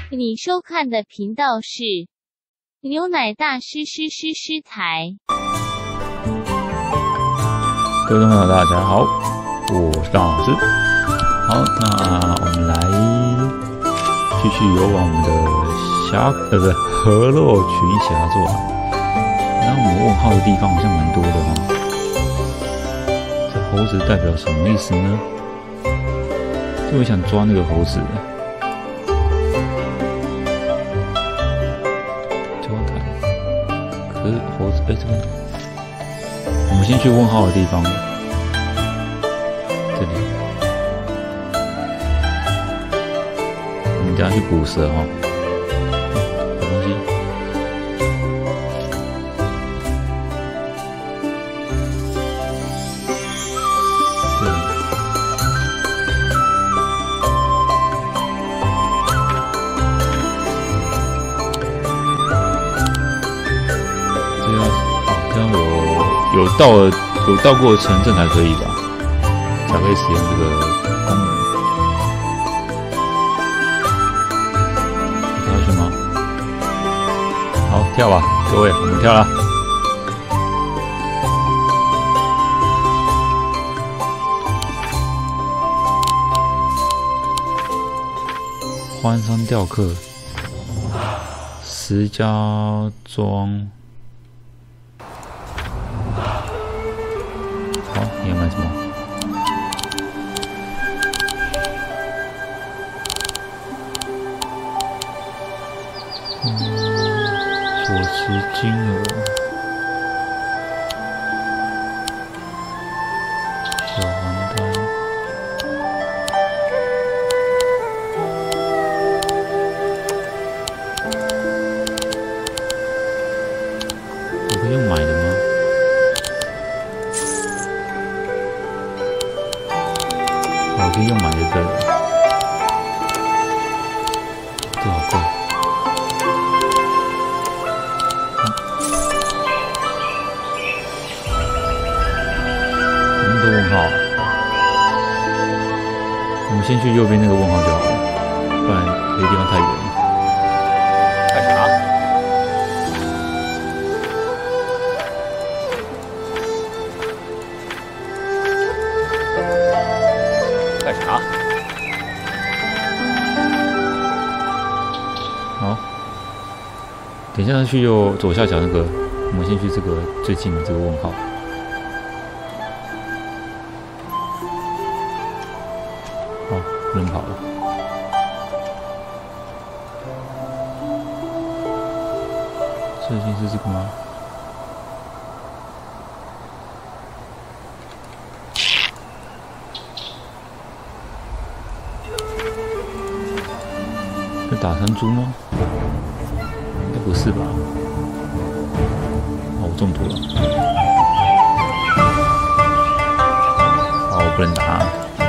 你收看的频道是牛奶大师台。 各位朋友，大家好，我是大老师。好，那我们来继续游玩我们的河洛群峡作。那我们问号的地方好像蛮多的哦。这猴子代表什么意思呢？就我想抓那个猴子。可是猴子，这边，我们先去问号的地方，这里，我们等下去捕蛇哈，有东西，这里。有到过城镇才可以吧，才可以使用这个功能。跳下去吗？好，跳吧，各位，我们跳了。欢山雕刻，石家庄。好，你要买什么？所持金额，小黄单，我可以用买的吗？我可以用买的对了，这好贵。那么多问号，我们先去右边那个问号就好了，不然这个地方太远了。干啥？干啥？好，等一下去右左下角那个，我们先去这个最近的这个问号。好，人跑了。最近是这个吗？是打山猪吗？应该不是吧？哦，我中途了。好，我不能打。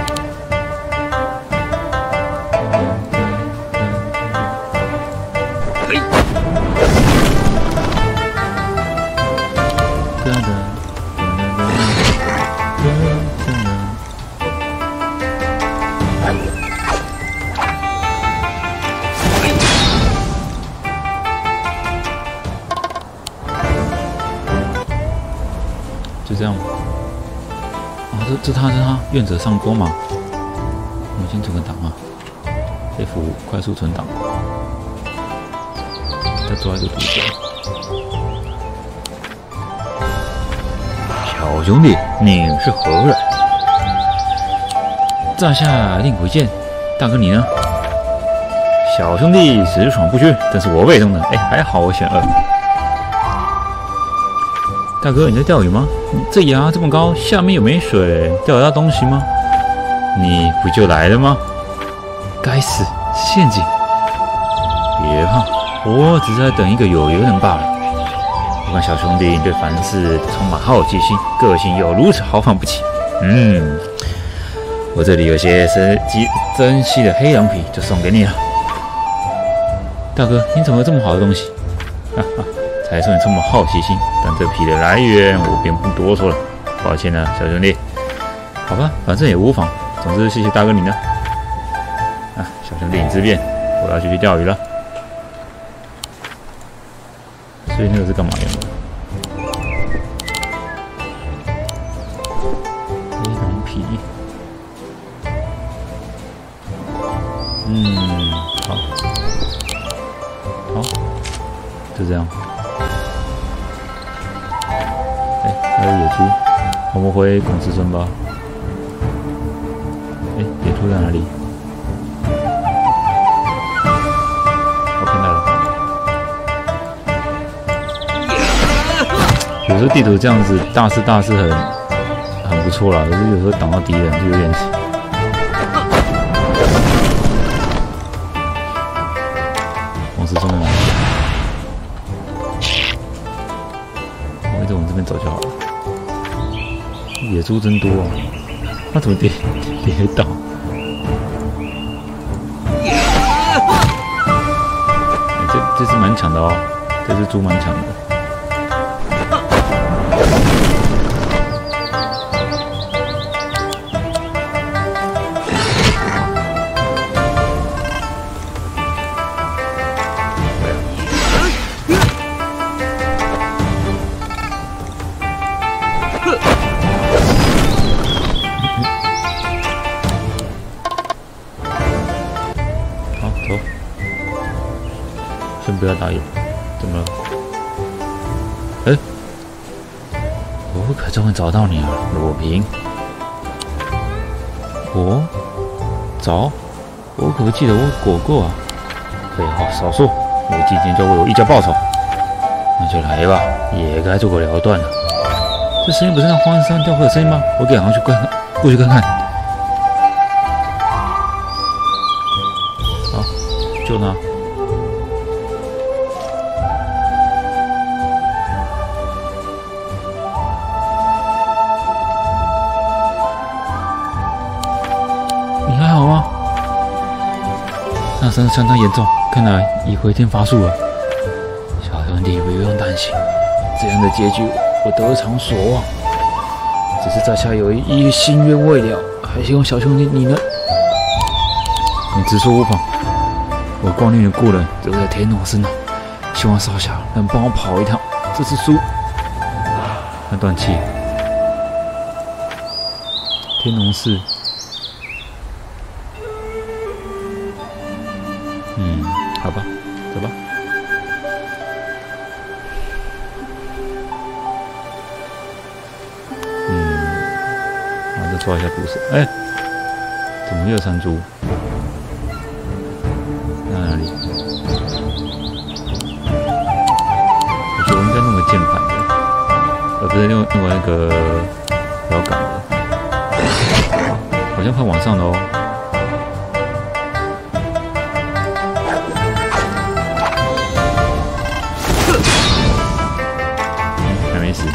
就这样吧。啊，这他愿者上钩嘛。我们先存个档啊 ，F5 快速存档。再抓一个毒蛇。小兄弟，你是何人？在下令鬼剑，大哥你呢？小兄弟直闯不屈，真是我被动的。还好我选2。大哥，你在钓鱼吗？这崖这么高，下面又没水，钓得到东西吗？你不就来了吗？该死，陷阱！别怕，我只是在等一个有缘人罢了。我看小兄弟对凡事充满好奇心，个性又如此豪放不起。我这里有些珍稀的黑羊皮，就送给你了。大哥，你怎么有这么好的东西？哈哈。才说你充满好奇心，但这皮的来源我便不多说了，抱歉了，小兄弟。好吧，反正也无妨。总之，谢谢大哥你呢。啊，小兄弟你自便，我要去钓鱼了。 所以那个是干嘛用的？黑龙皮。好，好，就这样。还有野猪，我们回孔子村吧。野猪在哪里？我看到了。有时候地图这样子大是很不错啦，可是有时候挡到敌人就有点。孔子村。我一直往这边走就好了。野猪真多啊！它怎么跌倒？这只蛮强的哦，这只猪蛮强的。先不要打野，怎么了？我可终于找到你了，罗平。我可不记得我果过啊。废话少说，我今天就为我一家报仇。那就来吧，也该做个了断了。这声音不是那荒山雕刻的声音吗？我赶快过去看看。好，救他。你还好吗？那伤相当严重，看来已回天乏术了。小兄弟不用担心，这样的结局我得偿所望。只是在下有一心愿未了，还希望小兄弟你能……你直说无妨。我光念的故人就在天龙寺呢，希望少侠能帮我跑一趟这次输。那断气。天龙寺。好吧，走吧。再抓一下捕蛇。怎么又有山猪？在哪里？我觉得我应该弄个键盘的，不是用那个摇杆的。好像快往上了哦。没死。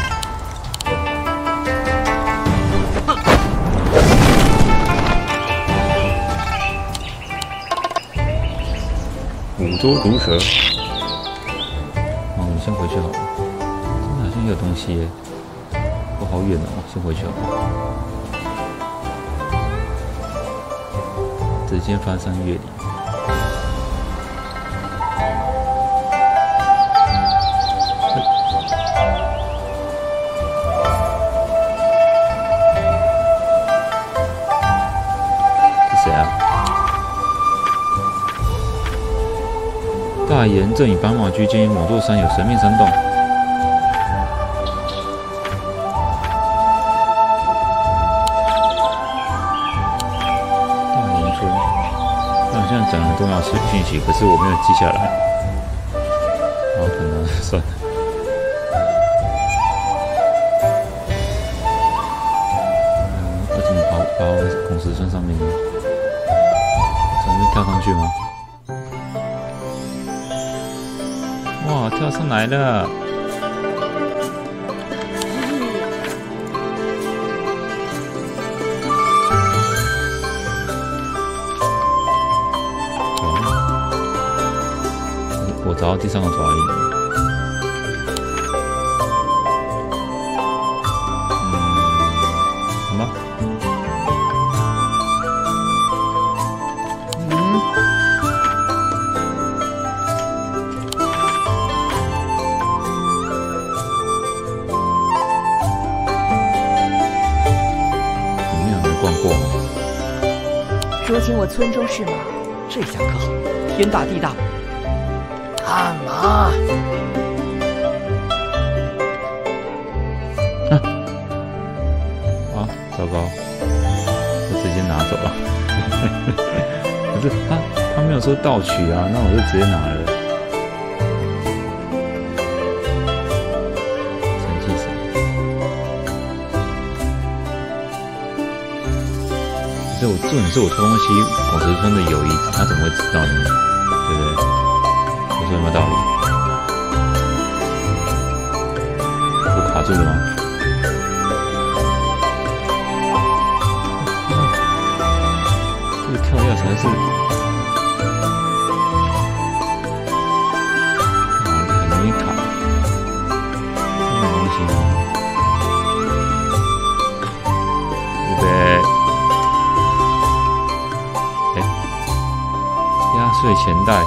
五洲毒蛇。我们先回去好了。这边好像也有东西耶。我好远哦，先回去好了。直接翻山越岭。大岩正以斑马居建议某座山有神秘山洞。大岩村，他好像讲很重要讯息，可是我没有记下来。好可能算了。我怎么爬到孔石村上面呢？从那边跳上去吗？哇，跳上来了！我找到第三个爪印。什么？ 逛过。 如今我村中是吗？ 这下可好，天大地大。 干嘛？ 啊，糟糕，我直接拿走了。可是他没有说盗取啊，那我就直接拿了。神器伞。可是重点是我偷东西，我只是村的友谊，他怎么会知道呢？对不对？我说有没有道理？我卡住了吗？这个跳跃才是，很容易卡。这种东西呢？预备，压岁钱袋。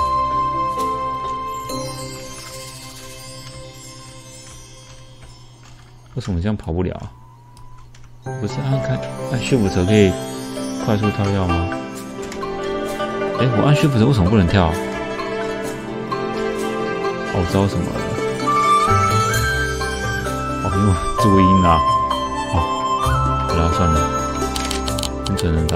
为什么这样跑不了啊？不是按 Shift 可以快速跳跃吗？我按 Shift 为什么不能跳？哦，我知道什么了。哦，因为我注音啊。哦，好啦，算了，先存得到。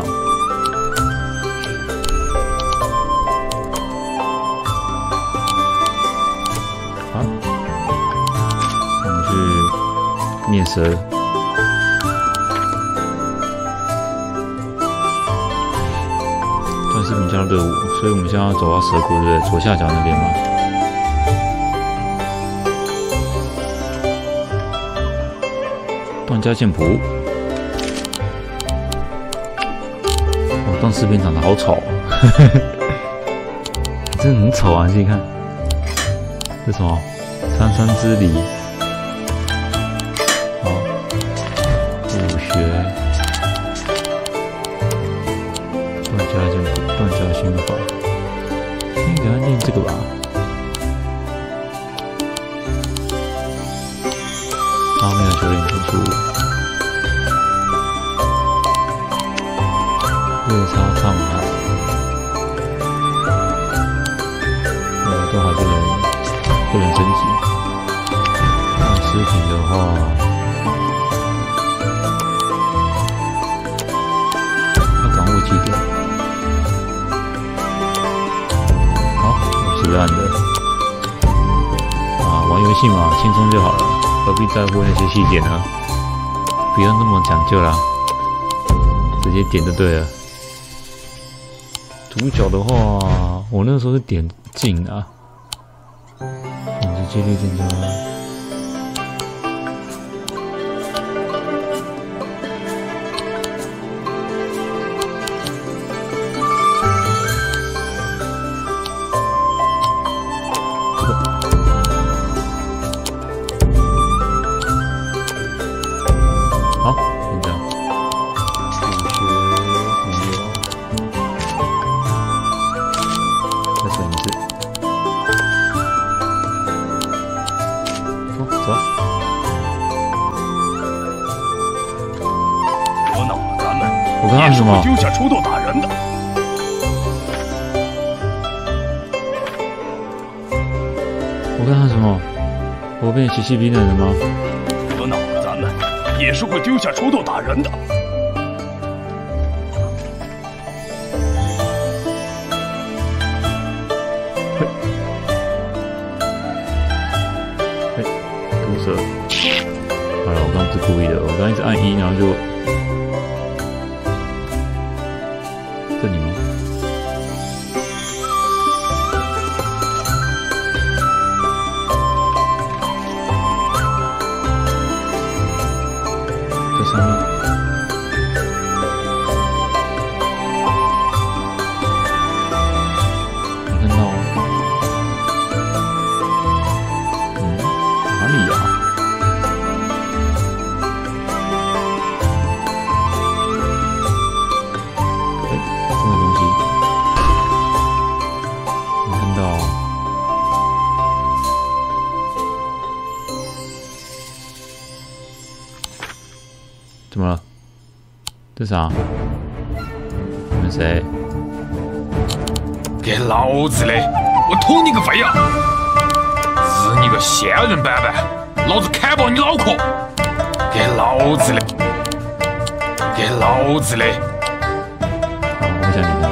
好，我们去灭蛇。视频加热舞，所以我们现在要走到蛇谷，对不对？左下角那边吗？段家剑谱。哦，段士兵长得好丑啊！真的很丑啊！你看，这什么？三山之礼。好，武学。段家剑谱。段家心法，先给他念这个吧。阿妙修炼天书，月叉唱海，都还不能升级。那饰品的话，要掌握几点？是烂的啊！玩游戏嘛，轻松就好了，何必在乎那些细节呢？不要那么讲究啦，直接点就对了。主角的话，我那时候是点镜啊，反击几率增加。好，先这样。武学没有，再选一次。走。 惹恼了咱们， 我刚刚什么？ 丢下锄头打人的。 我刚刚什么？我变奇迹兵人了吗？ 惹恼了咱们，也是会丢下锄头打人的。 毒蛇。好了，我刚刚是故意的，我刚刚一直按1，然后就这里吗？这上面。你看到吗？哪里呀？ 这啥？你们谁？ 给老子嘞！我捅你个肺呀！日你个仙人板板，老子砍爆你脑壳！给老子嘞！给老子嘞！ 好，我不想理他。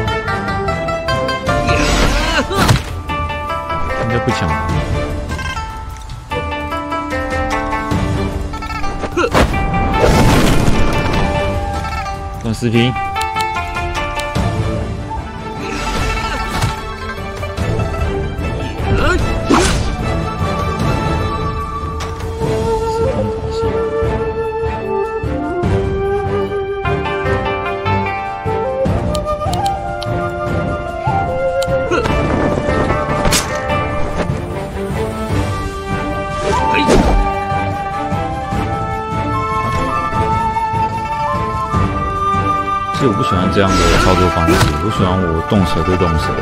应该不抢吧？断视频。时空塔系。其实我不喜欢这样的操作方式，我喜欢我动手对动手。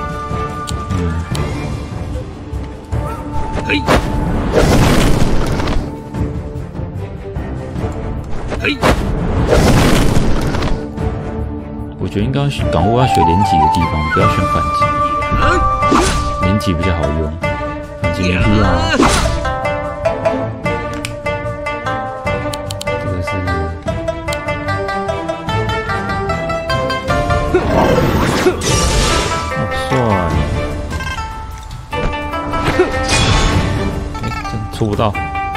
我觉得应该港务要学连击的地方，不要选反击，连击比较好用，反击没必要啊。这个是。好帅！真戳不到。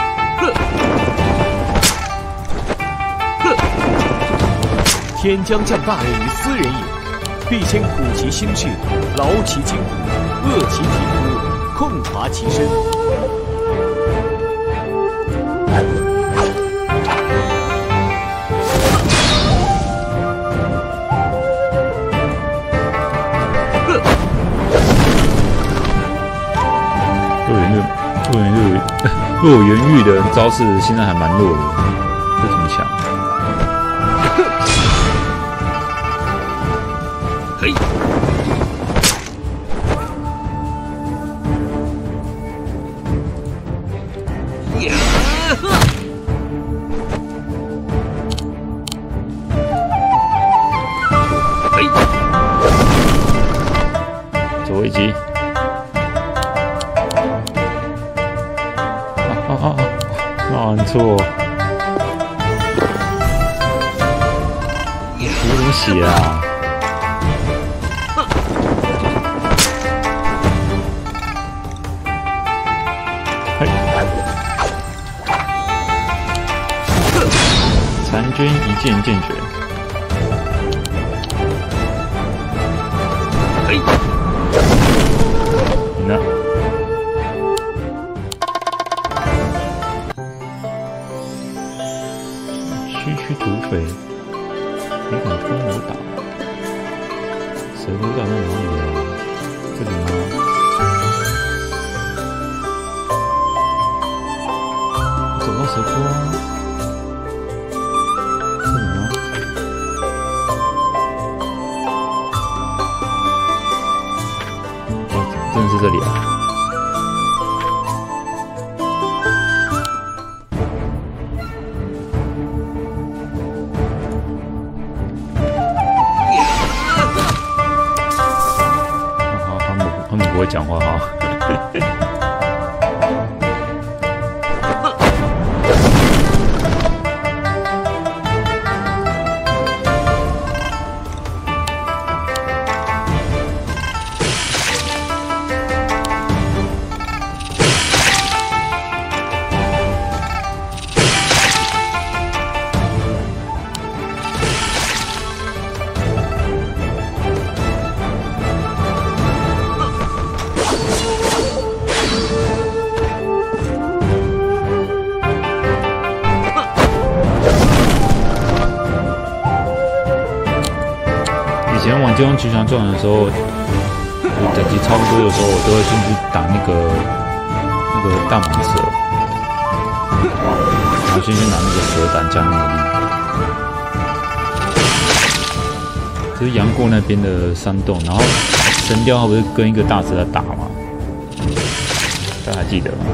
天将降大任于斯人也，必先苦其心志，劳其筋骨，饿其体肤，控察其身。 若元玉的招式现在还蛮弱的，不怎么强。 嘿， 左一击。按错，这怎么写啊？嘿，残军一剑见绝。 嘿， 赢了。区区土匪，你敢跟我打？蛇头岛在哪里啊？这里吗？走到蛇坡啊？这里吗？哦，真的是这里啊！不会讲话哈。以前玩《金庸群侠传》的时候，我等级差不多的时候，我都会先去打那个大蟒蛇，然后先去拿那个蛇胆加内力。这是杨过那边的山洞，然后神雕他不是跟一个大蛇在打吗？大家还记得吗？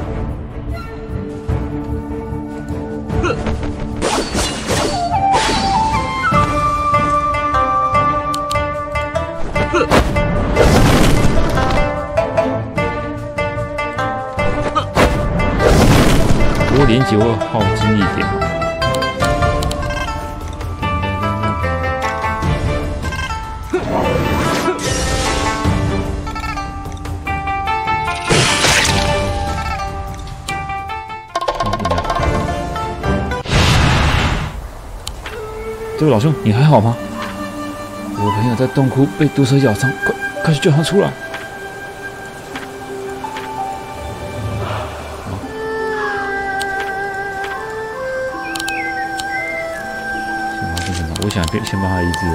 集会耗精力点吗？这位老兄，你还好吗？我朋友在洞窟被毒蛇咬伤，快去救他出来！我想先帮他医治了，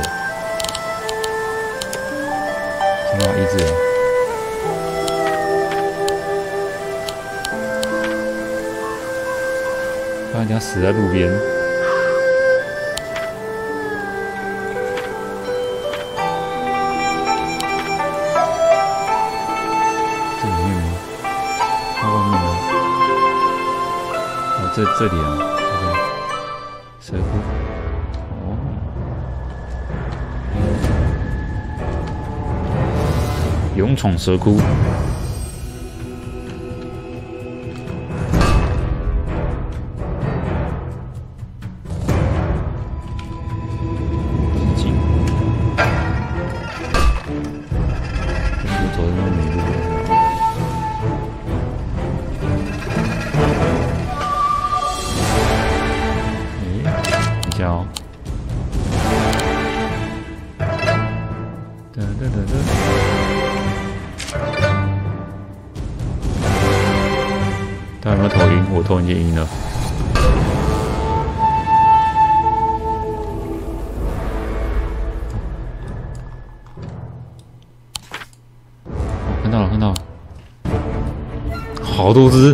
先帮他医治了，不然等下死在路边。这里面吗？在外面吗？哦，这里啊 ，OK， 蛇窟。勇闯蛇窟，进。我走的那没路。等一下哦。他有没有头晕？我头已经晕了。看到了，看到了，好多只！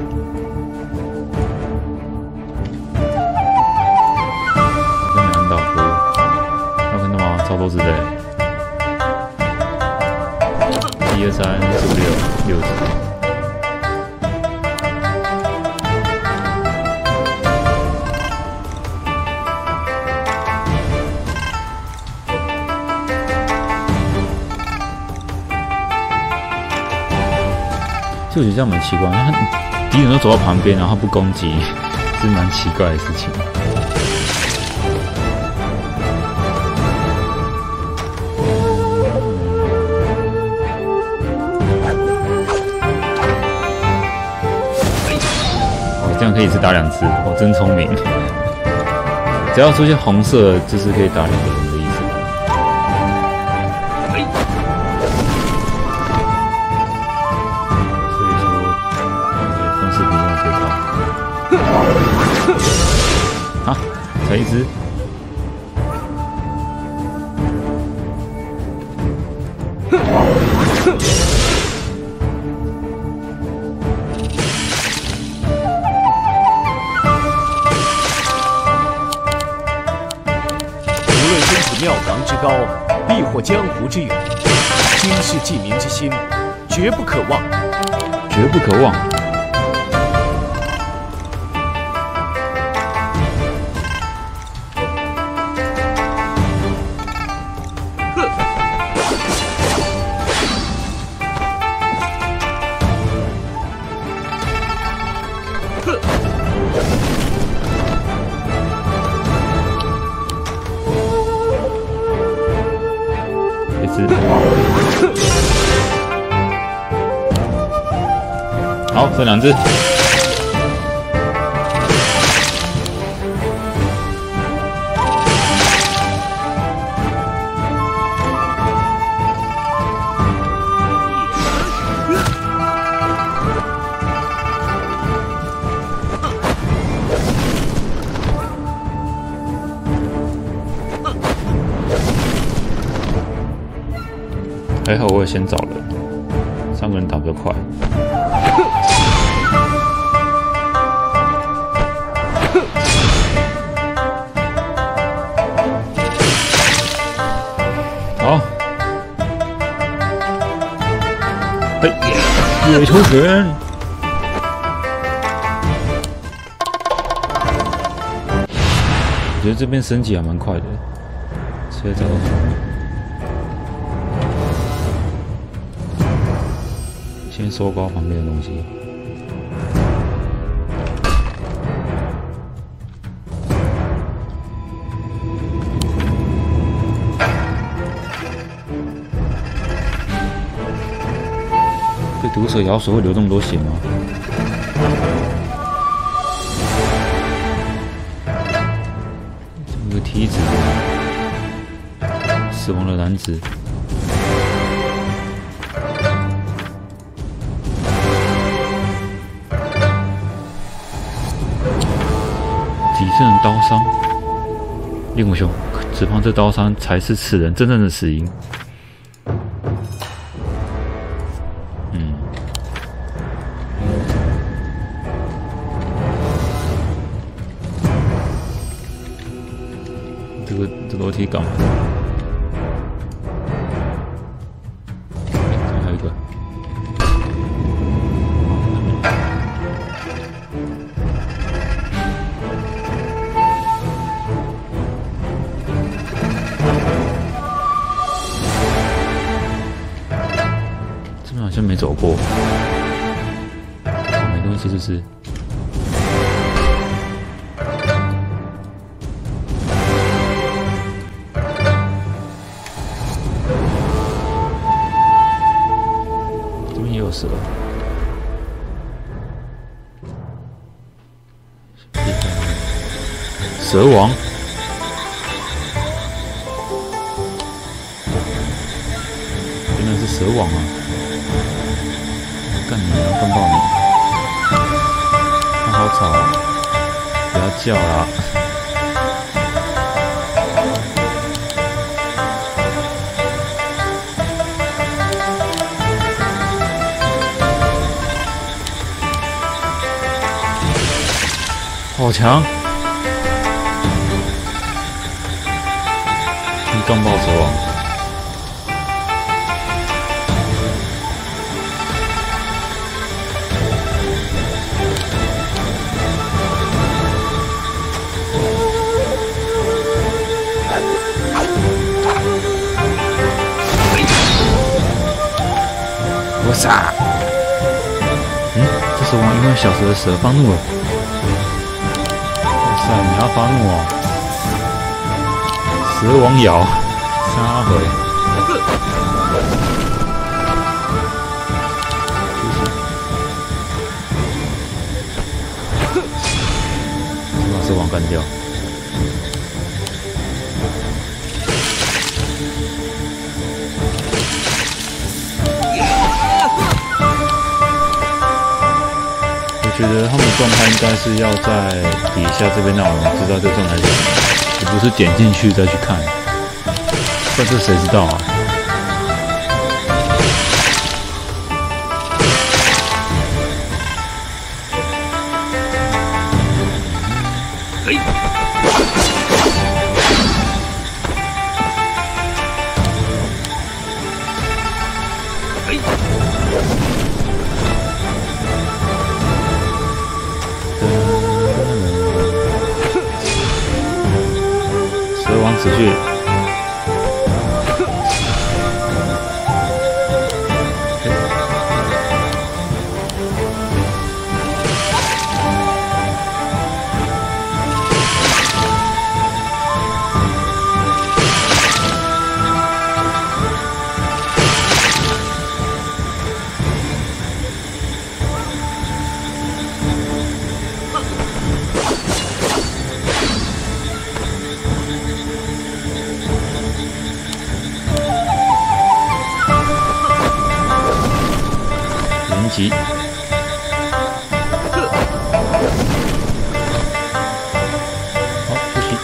我真没看到，有看到吗？超多只的。1、2、3、4、5、6，6只。就我觉得这样蛮奇怪，他敌人都走到旁边，然后不攻击，是蛮奇怪的事情。哦，这样可以一次打2次，我真聪明。只要出现红色，就是可以打2个人的意思。啊，才一只。 无论身处庙堂之高，必获江湖之远。今世济民之心，绝不可忘。 绝不可忘。好，剩2只。还好我也先找了，3个人打比较快。好，野球拳。我觉得这边升级还蛮快的，所以这个。先收高旁边的东西。 毒蛇咬手会流这么多血吗？这个梯子，死亡的男子。几阵刀伤，令武兄，只怕这刀伤才是此人真正的死因。这楼梯干嘛？这边还有一个。这边好像没走过，没东西是不是？死了！蛇王，原来是蛇王啊！干你啊！干爆你！他好吵啊！不要叫啦！好强！钢爆蛇王，我杀！这蛇王因为小蛇的蛇发怒了。你要发怒哦！蛇王咬，杀回。把蛇王干掉。我觉得他们状态应该是要在底下这边让我们知道这状态是什么，而不是点进去再去看。不然这谁知道啊？蛇王子去。级，好，休息。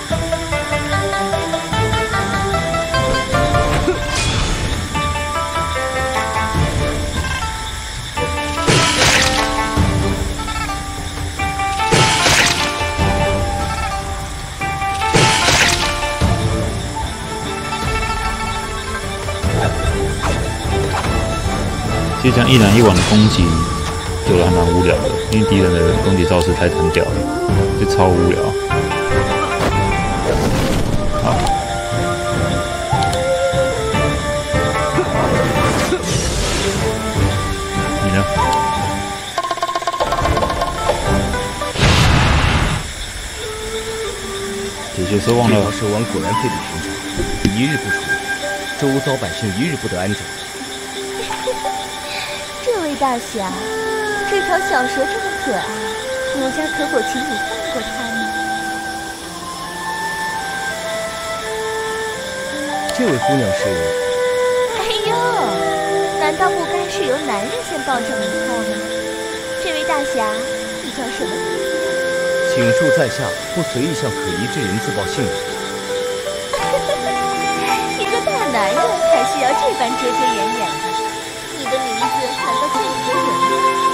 其实这样一来一往的攻击，做的还蛮无聊的，因为敌人的攻击招式太单调了，就超无聊。好，你呢？解决蛇王了。 这条蛇王果然非比寻常，一日不除，周遭百姓一日不得安宁。 这位大侠，这条小蛇这么可爱，奴家可否请你放过它呢？ 这位姑娘是？ 哎呦，难道不该是由男人先抱上一套吗？这位大侠，你叫什么名字？ 请恕在下不随意向可疑之人自报姓名。 一个大男人还需要这般遮遮掩掩的？你的名字难道叫你的人吗？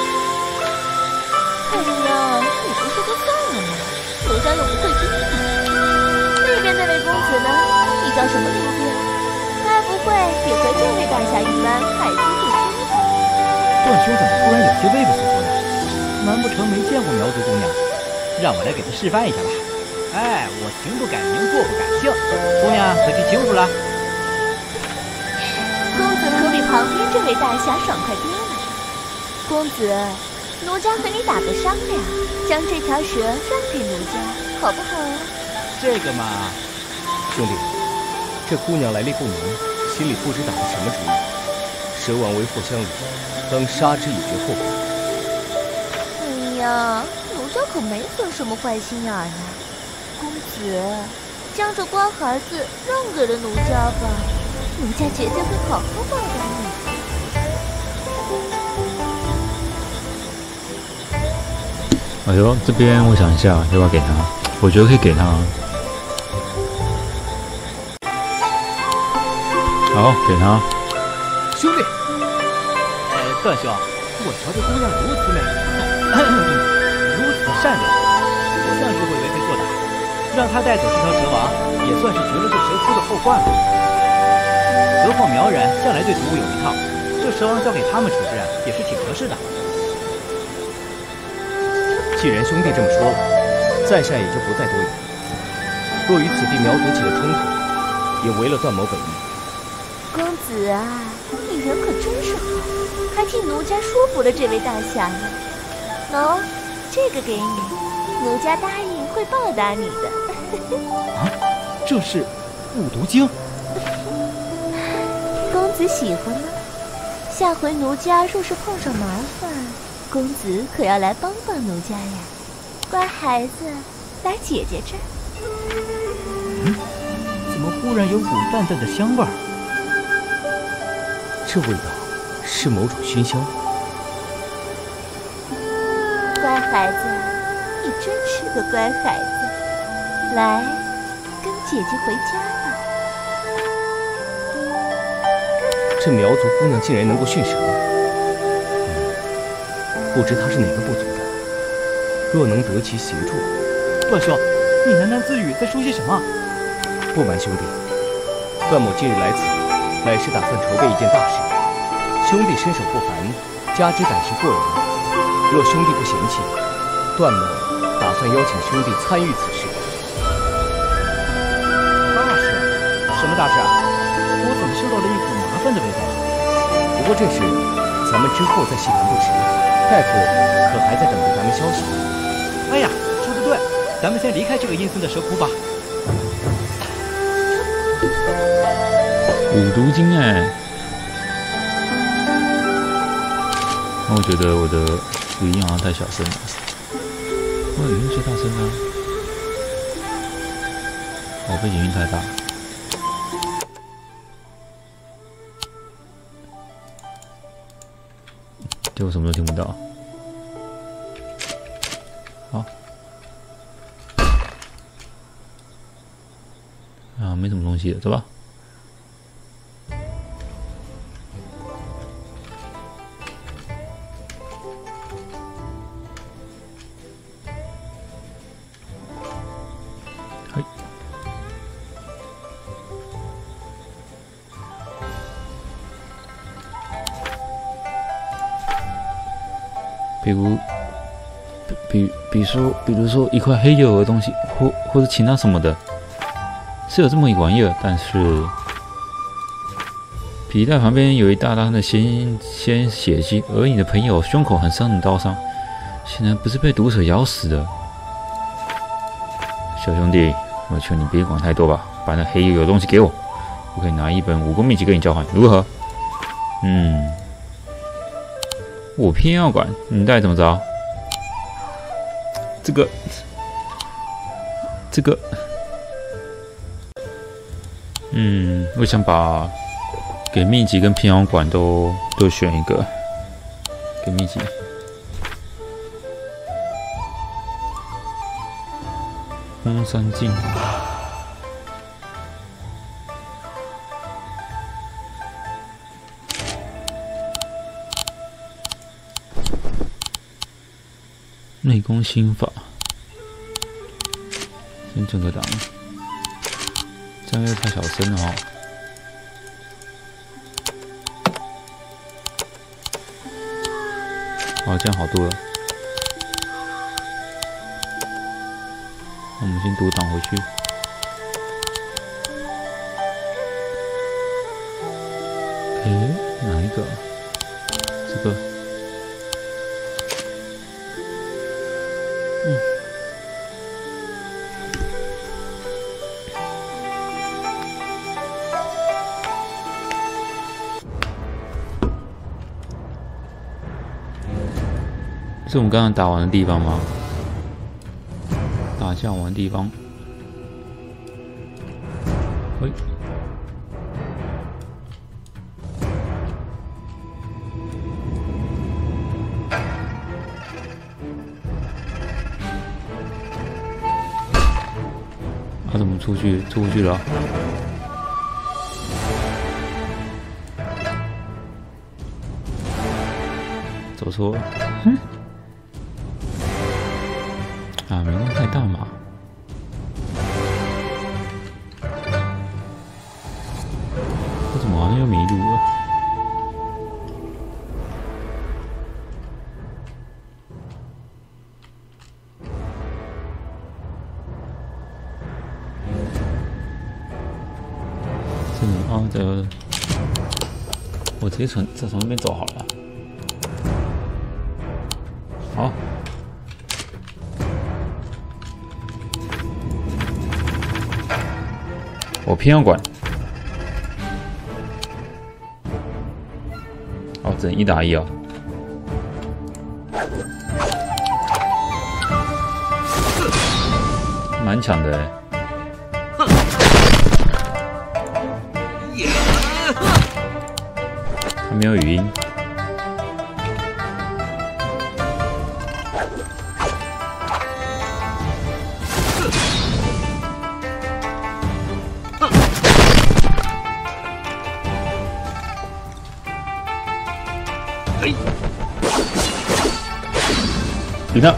哎呀，你不说就算了嘛，奴家又不会听你。那边那位公子呢？你叫什么名字呀？该不会也和这位大侠一般爱听不听吧？ 段兄怎么突然有些畏畏缩缩的？难不成没见过苗族姑娘？让我来给她示范一下吧。哎，我行不改名，坐不改姓，姑娘可记清楚了？ 公子可比旁边这位大侠爽快多了。公子，奴家和你打个商量，将这条蛇让给奴家，好不好啊？ 这个嘛， 兄弟，这姑娘来历不明，心里不知打的什么主意。蛇王为祸乡里，当杀之以绝后果。 哎呀，奴家可没存什么坏心眼儿呢。公子，将这乖孩子让给了奴家吧，奴家绝对会好好报答你。 哎呦，这边我想一下，要不要给他？我觉得可以给他。好，给他。 兄弟，段兄，我瞧这姑娘如此美，如此善良，不像是会为非作歹。让她带走这条蛇王，也算是绝了这蛇夫的后患了。何况苗人向来对毒物有一套，这蛇王交给他们处置也是挺合适的。 既然兄弟这么说了，在下也就不再多言。若与此地苗族起了冲突，也违了段某本意。 公子啊，你人可真是好，还替奴家说服了这位大侠呢。喏，这个给你，奴家答应会报答你的。 啊，这是五毒经。 公子喜欢吗？下回奴家若是碰上麻烦，公子可要来帮帮奴家呀。乖孩子，来姐姐这儿。 怎么忽然有股淡淡的香味儿？ 这味道是某种熏香。 乖孩子，你真是个乖孩子。来，跟姐姐回家吧。 这苗族姑娘竟然能够驯蛇，不知她是哪个部族的。若能得其协助， 段兄，你喃喃自语在说些什么？ 不瞒兄弟，段某今日来此，乃是打算筹备一件大事。兄弟身手不凡，加之胆识过人，若兄弟不嫌弃，段某打算邀请兄弟参与此事。 大事？什么大事啊？我怎么嗅到了一股麻烦的味道？ 不过这事咱们之后再细谈不迟。大夫可还在等着咱们消息？ 哎呀，说得对，咱们先离开这个阴森的蛇窟吧。 五毒经哎，那我觉得我的语音好像太小声了，我语音最大声啊，我背景音太大。结果什么都听不到。好，啊，没什么东西了，走吧。嘿，比如说一块黑油的东西，或者其他什么的，是有这么一玩意儿，但是皮带旁边有一大滩的鲜血迹，而你的朋友胸口很深的刀伤，显然不是被毒蛇咬死的。小兄弟，我求你别管太多吧，把那黑油的东西给我，我可以拿一本武功秘籍跟你交换，如何？ 我偏要管，你到底怎么着？这个，我想把给秘籍跟偏要管都选一个，给秘籍。空山镜。内功心法，先整个档，这样又太小声了哈。好，这样好多了。那我们先读档回去。哪一个？这个。是我们刚刚打完的地方吗？打架完的地方。喂。他怎么出去？出不去了？走错。啊，没弄太大嘛。我怎么好像又迷路了？这里啊，这个我直接从那边走好了。好。我偏要管，哦，只能1打1哦，蛮强的哎，还没有语音。赢了！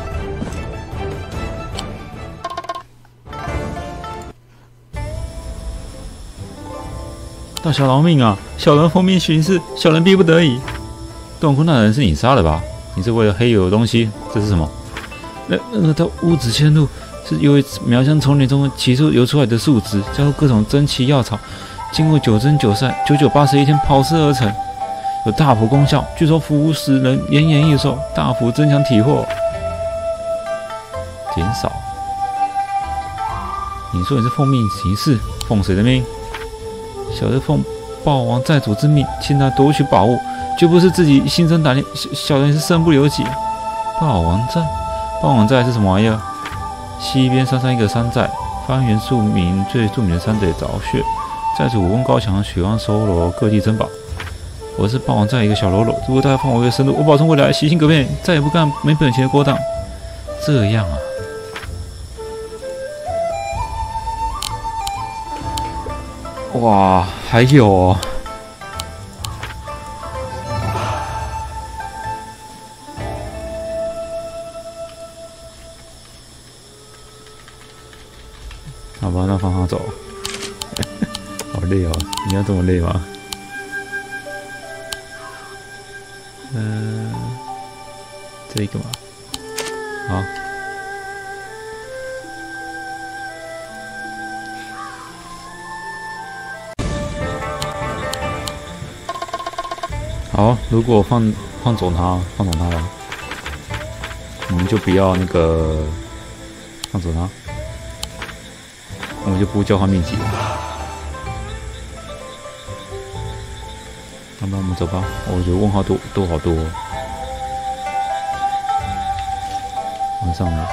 大小饶命啊！小人奉命巡视，小人逼不得已。断空那人是你杀的吧？你是为了黑油的东西？这是什么？那到屋子嵌入，是由于苗疆丛林中起初流出来的树脂，加入各种珍奇药草，经过9蒸9晒、9981天炮制而成，有大幅功效。据说服食人延年益寿，大幅增强体魄。减少。你说你是奉命行事，奉谁的命？小的奉豹王寨主之命，请他夺取宝物，绝不是自己心生胆量。小人是身不由己。豹王寨是什么玩意儿？西边山上一个山寨，方圆数名最著名的山贼巢穴，寨主武功高强，喜欢收罗各地珍宝。我是豹王寨一个小喽啰，如果大家放我一个生路，我保证未来洗心革面，再也不干没本钱的勾当。这样啊。哇，还有哦！好吧，那放他走。好累哦，你要这么累吗？这一个嘛，好。好，如果放走他了，我们就不要那个放走他，我们就不交换秘籍了。那么我们走吧，我觉得问号都好多哦。 往上了。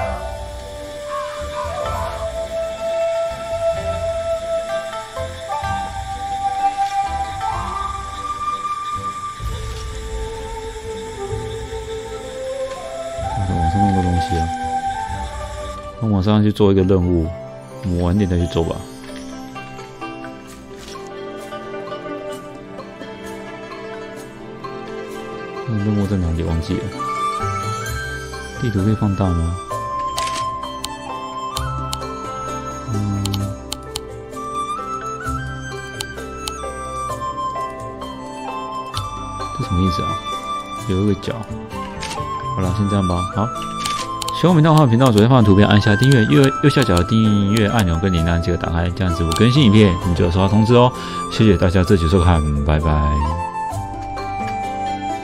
往上弄个东西啊！我往上去做一个任务，我们晚点再去做吧。任务在哪里？忘记了。地图可以放大吗？这什么意思啊？有一个角。好了，先这样吧。好，喜欢我们的话，频道左下方的图片按下订阅，右下角的订阅按钮跟铃铛记得打开，这样子我更新影片你就有收到通知哦。谢谢大家这期收看，拜拜。